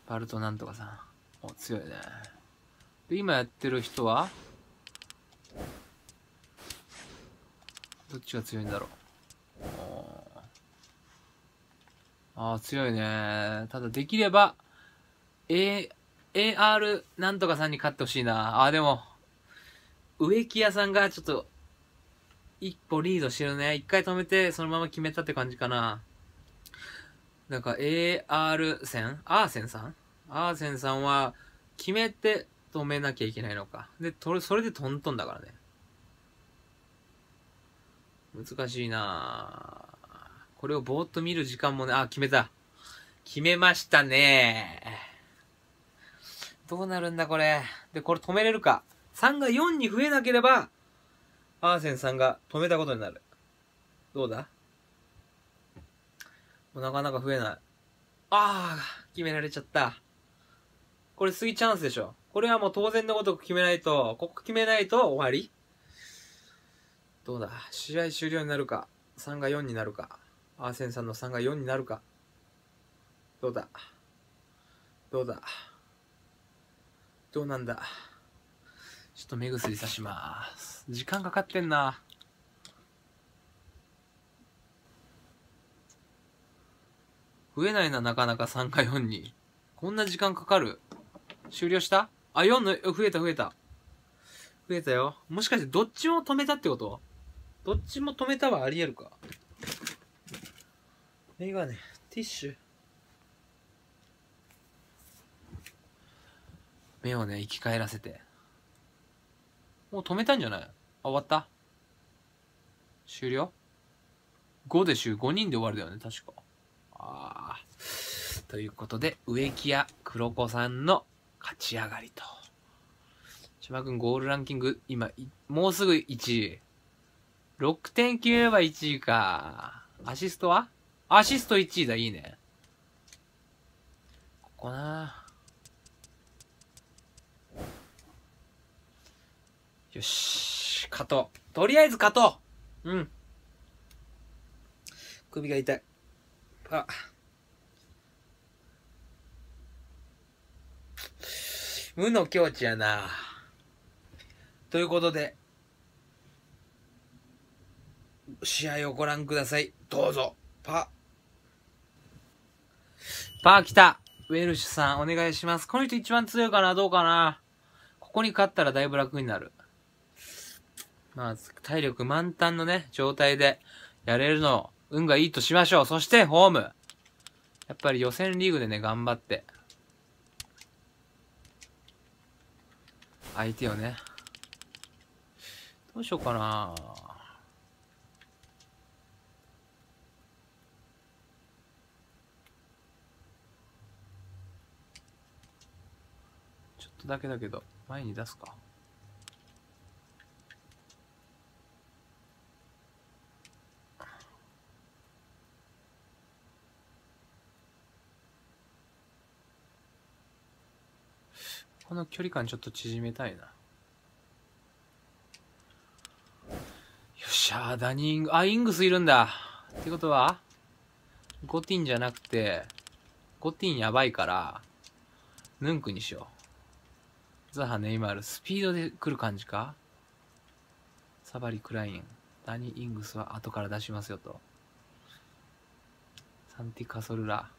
バルトなんとかさん。お、強いね。で、今やってる人はどっちが強いんだろう。ああ、強いね。ただできれば、AR なんとかさんに勝ってほしいな。あ、でも、植木屋さんがちょっと、一歩リードしてるね。一回止めて、そのまま決めたって感じかな。なんか AR 戦アーセンさんアーセンさんは、決めて止めなきゃいけないのか。で、それでトントンだからね。難しいなこれをぼーっと見る時間もね、あ、決めた。決めましたね。どうなるんだこれ。で、これ止めれるか。3が4に増えなければ、アーセンさんが止めたことになる。どうだもうなかなか増えない。ああ、決められちゃった。これ次チャンスでしょ。これはもう当然のごとく決めないと、ここ決めないと終わり。どうだ試合終了になるか。3が4になるか。アーセンさんの3が4になるか。どうだどうだどうなんだ。ちょっと目薬さします。時間かかってんな。増えないな、なかなか3か4に。こんな時間かかる。終了した？あ、4の、増えた。増えたよ。もしかしてどっちも止めたってこと？どっちも止めたはありえるか。メガネ、ティッシュ。目をね、生き返らせて。もう止めたんじゃない？あ、終わった？終了？ 5 で5人で終わるだよね、確か。ああ。ということで、植木屋黒子さんの勝ち上がりと。千葉君ゴールランキング、今、もうすぐ1位。6点決めれば1位か。アシストは？アシスト1位だ、いいね。ここな。よし、勝とう。とりあえず勝とう。うん。首が痛い。あ。無の境地やな。ということで、試合をご覧ください。どうぞ。パー来た。ウェルシュさん、お願いします。この人一番強いかな？どうかな？ここに勝ったらだいぶ楽になる。まあ、体力満タンのね、状態でやれるの、運がいいとしましょう。そして、ホーム。やっぱり予選リーグでね、頑張って。相手をね。どうしようかな。ちょっとだけだけど、前に出すか。この距離感ちょっと縮めたいな。よっしゃー、イングスいるんだ。ってことは、ゴティンじゃなくて、ゴティンやばいから、ヌンクにしよう。ザハ、ネイマール、スピードで来る感じか？サバリ、クライン、ダニ・イングスは後から出しますよと。サンティ・カソルラ。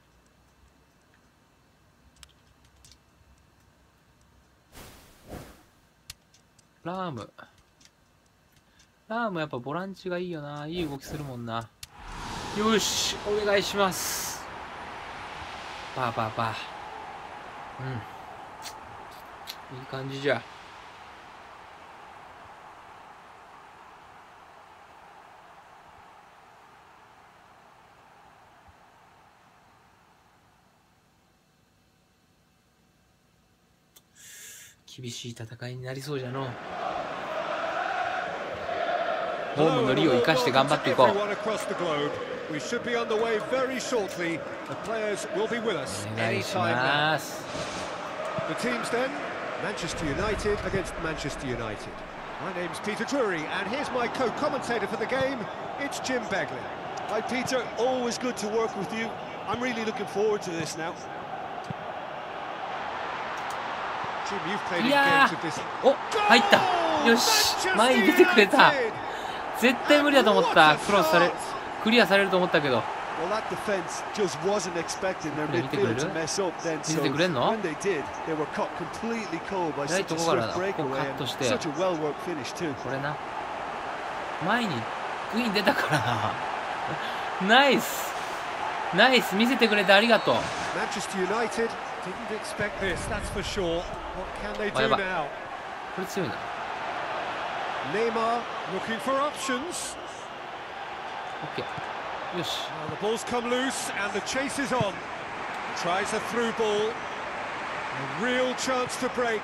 ラームやっぱボランチがいいよな。いい動きするもんな。よし、お願いします。パー。うん。いい感じじゃ。厳しい戦いになりそうじゃの。ホームの利を生かして頑張っていこう。お願いします。 The teams then, Manchester United against Manchester United. My name's Peter Drury, and here's my co-commentator for the game. It's Jim Begley. Hi, Peter. Always good to work with you. I'm really looking forward to this now. いやー、お、入った。よし、前に出てくれた。絶対無理だと思った。クロスされ、クリアされると思ったけど。見てくれる？見せてくれんの？ライトここからだ。ここカットして。これな。前にグイーン出たからな。ナイス。ナイス、見せてくれてありがとう。あ、やばい。これ強いな。 Neymar looking for options. オッケー。よし。 The ball's come loose and the chase is on. Tries a through ball. A real chance to break.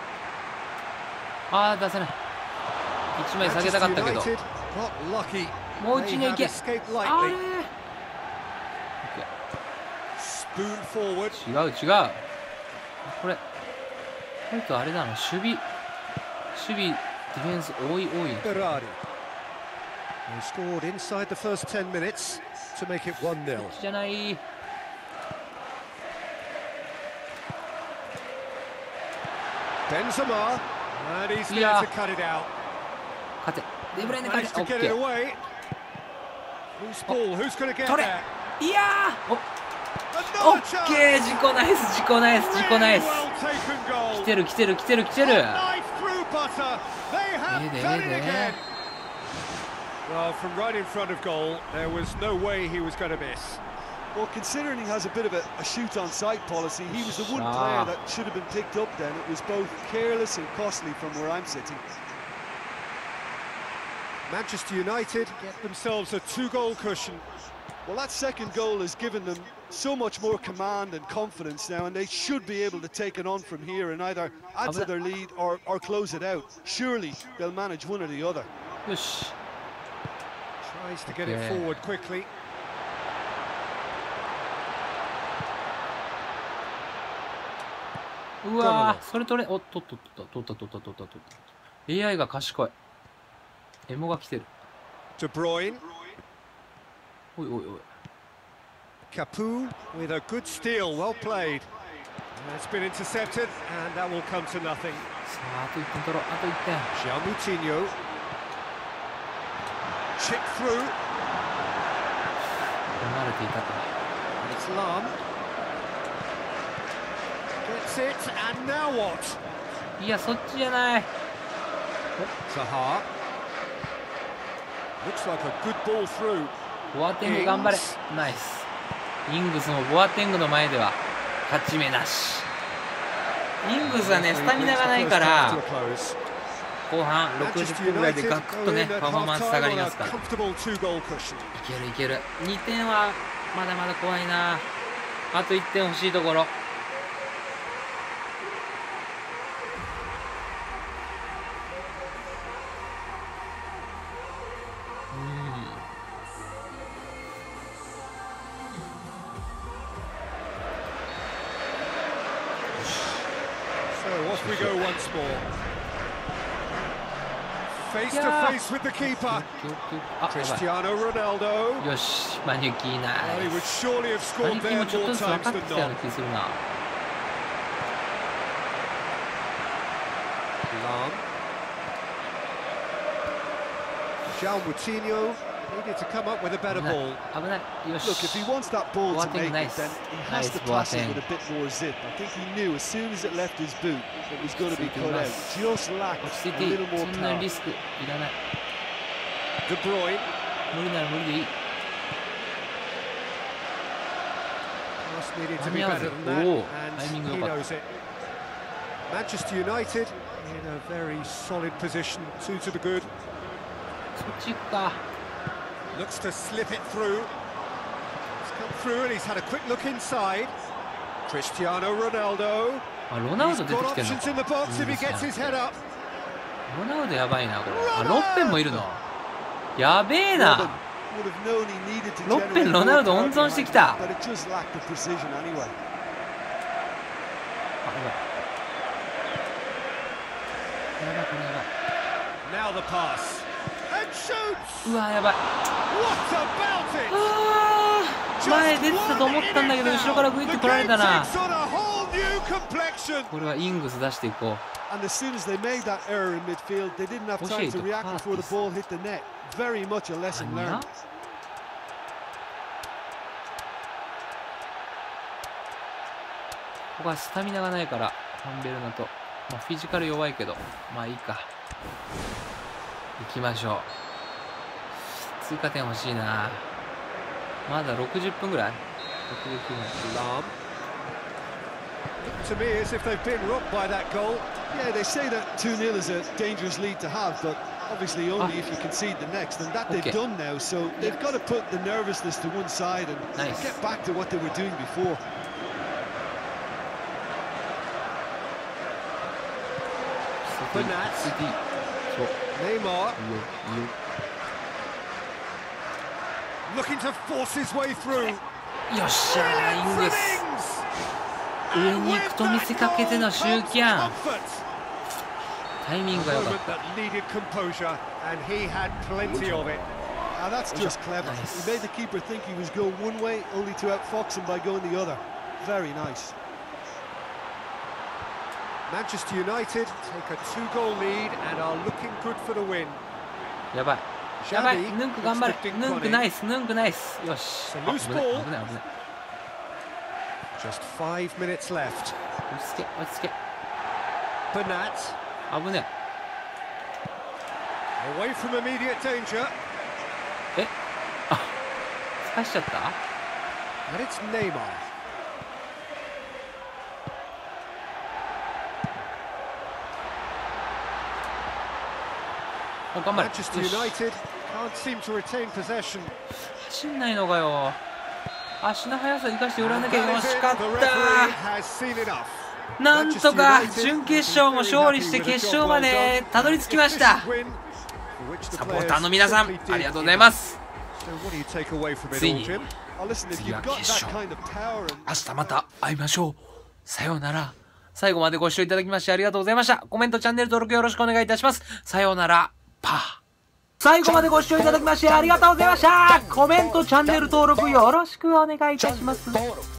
ああ、出せない。一枚下げたかったけど。もう一に行け。あれ。違う違う。これ。これとあれだな、守備。ディフェンス多い。 He scored inside the first 10 minutes to make it 1-0. じゃない。 Benzema, and he's there to cut it out. 勝て。デブライネ勝て。オッケー。 Loose ball, who's going to get there? いやー。オッケー、自己ナイス。来てる。 Well, from right in front of goal, there was no way he was going to miss. Well, considering he has a bit of a shoot-on-sight policy, he was the one player that should have been picked up then. It was both careless and costly from where I'm sitting. Manchester United get themselves a 2-goal cushion. Well, that second goal has given them so much more command and confidence now, and they should be able to take it on from here and either add to their lead or close it out. Surely they'll manage one or the other. Tries to get it forward quickly. うわー、それ取れ、取った。AI が賢い。エモが来てる。 De Bruyne. おい。 Capu with a good steal, well played. It's been intercepted, and that will come to nothing. さあ、あと1点取ろう。あと1点。 João Moutinho. Chip through. 離れていたか。 It's Lam. Gets it, and now what? いや、そっちじゃない。 Zaha. Looks like a good ball through. ボアテング頑張れ。ナイス。イングスもボアテングの前では勝ち目なし。イングスはね、スタミナがないから、後半60分ぐらいでガクッとね、パフォーマンス下がりますから。いける。2点はまだまだ怖いな。あと1点欲しいところ。 Off we go once more. Face to face with the keeper. Cristiano Ronaldo. よし、マニュキーナ。 He would surely have マ scored ニュキー there もちょっ more とずつ分 times かっ than てきたよう not. な気するな。 João Moutinho needed to come up with a better ball. 危ない。よし。 Look, if he wants that ball to make Nice. it, then he has to pass it with a bit more zip. I think he knew as soon as it left his boot, it was going to be cut out. Just lacked 落ち着い a ていい。 little more そんなに power. リスクいらない。 De Bruyne. 無理なら無理でいい。 Just needed to be better than that, Oh, and timing he 良かった。 knows it. Manchester United in a very solid position, 2 to the good. そっちか。 Looks to slip it through. It's come through and he's had a quick look inside. Cristiano Ronaldo. あ、ロナウ He's ド出て got きてんの options in the box if he gets his head up. ロナウドやばいな、これ。あ、ロッペンもいるの。やべえな。 Would have known he needed to ロッペン、 generate ロナウ more ド温 power 存してきた。 but it just lacked the precision anyway. あ、やばい。やばい、これやばい。 Now the pass. And shoots! うわ、やばい。 What about it? あー、前出てたと思ったんだけど、後ろからグイッと来られたな。 The game takes on a whole new new complexion. これはイングス出していこう。 And as soon as they made that error in midfield, they didn't have time to react before the ball hit the net. Very much a lesson learned. ここはスタミナがないからファンベルナと、まあ、フィジカル弱いけどまあいいか。行きましょう。追加点欲しいな。まだ60分ぐらい。69分。 To me, as if they've been rocked by that goal. Yeah, they say that 2-0 is a dangerous lead to have, but obviously only if you concede the next, and that they've done now. So they've got to put the nervousness to one side and get back to what they were doing before. Bernat. Neymar. Looking to force his way through. よっしゃー、イングス。上に行くと見せかけてのシューキャン。タイミングが良かった。 Ah, that's just clever. He made the keeper think he was going one way, only to outfox him by going the other. Very nice. Manchester United take a 2-goal lead and are looking good for the win. やばい。やばい。ヌンク頑張れ。ヌンクナイス。ヌンクナイス。よし。危ない危ない危ない。 Just 5 minutes left. 落ち着け落ち着け。 Bernat. 危ね Away from immediate danger. え。あ、刺しちゃった。 And it's Neymar. 頑張れ。 Manchester United can't seem to retain possession. 走んないのかよ。足の速さ生かして売らなきゃ。よしかった。なんとか準決勝も勝利して決勝までたどり着きました。サポーターの皆さんありがとうございます。ついに次は決勝。明日また会いましょう。さようなら。最後までご視聴いただきましてありがとうございました。コメントチャンネル登録よろしくお願いいたします。さようなら。パー。最後までご視聴いただきましてありがとうございました。コメントチャンネル登録よろしくお願いいたします。